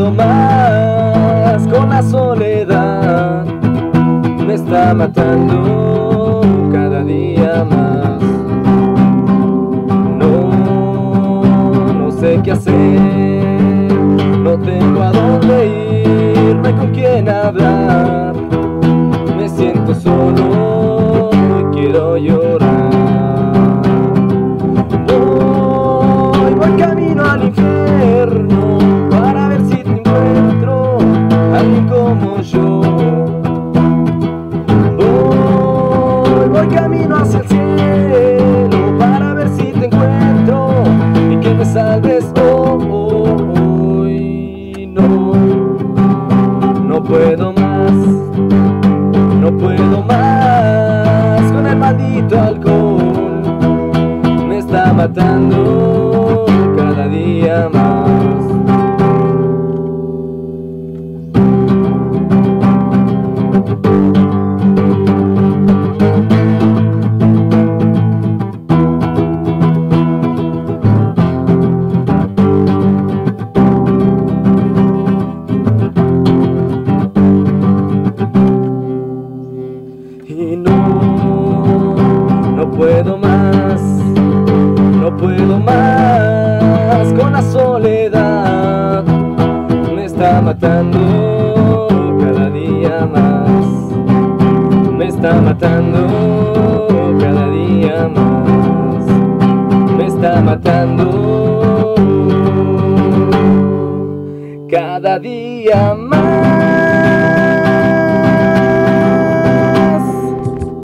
puedo más con la soledad, me está matando cada día más. No sé qué hacer, no tengo a dónde ir, no hay con quién hablar, me siento solo y quiero llorar. Voy camino al infierno para ver si te encuentro alguien como yo. Voy camino hacia el cielo para ver si te encuentro y que me salves hoy. No puedo más, no puedo más con el maldito alcohol, me está matando cada día más. Y no puedo más, no puedo más con la soledad, me está matando cada día más, me está matando cada día más, me está matando cada día más.